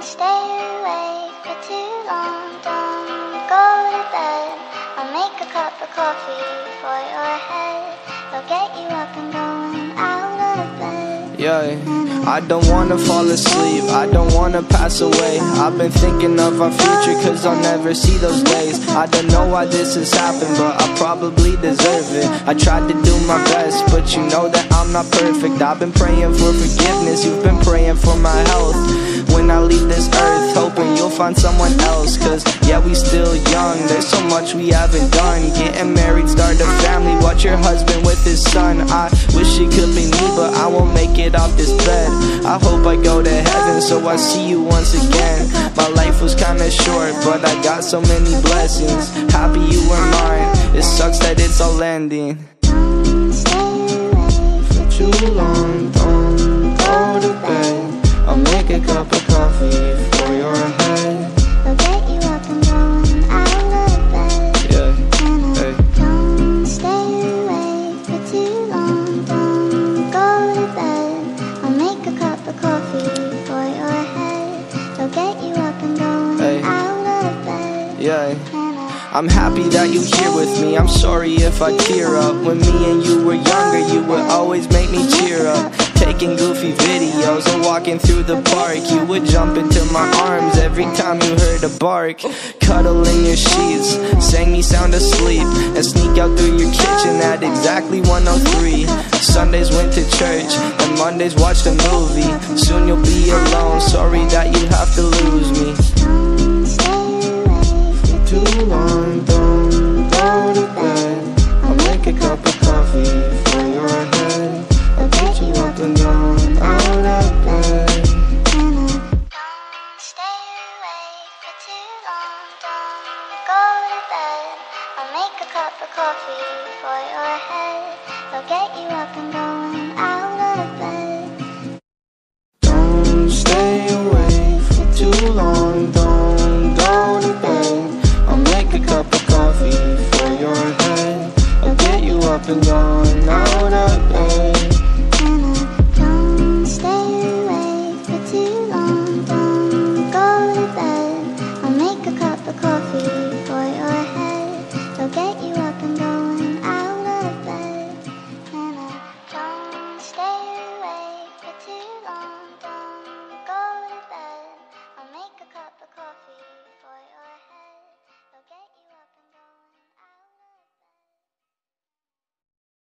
stay awake for too long. Don't go to bed. I'll make a cup of coffee for your head. I'll get you up and going out of bed. Yeah, I don't wanna fall asleep, I don't wanna pass away. I've been thinking of our future, cause I'll never see those days. I don't know why this has happened, but I probably deserve it. I tried to do my best, but you know that I'm not perfect. I've been praying for forgiveness, you've been praying for my health. When I leave this earth, hoping you'll find someone else. Cause yeah, we still young, there's so much we haven't done. Getting married, start a family, watch your husband with his son. I wish it could be me, but I won't make it off this bed. I hope I go to heaven, so I see you once again. My life was kinda short, but I got so many blessings. Happy you were mine, it sucks that it's all ending. Don't stay awake For too long, don't go to bed. I'll make a cup of coffee for your head. I'll get you up and going out of bed. Yeah, hey. Don't stay awake for too long. Don't go to bed. I'll make a cup of coffee for your head. I'll get you up and going Hey. out of bed. Yeah, I'm happy that you're here with me. I'm sorry if I tear up. When me and you were younger, you would always make me cheer up. Taking goofy videos and walking through the park, you would jump into my arms every time you heard a bark. Cuddle in your sheets, sang me sound asleep, and sneak out through your kitchen at exactly 1:03. Sundays went to church, and Mondays watched a movie. Soon you'll be alone, sorry that you have to lose me. Don't stay awake for Too long, don't go to bed. I'll make a cup of coffee for your head. I'll get you up and going out of bed. Don't stay awake for too long. Don't go to bed. I'll make a cup of coffee for your head. I'll get you up and going out of bed. Don't stay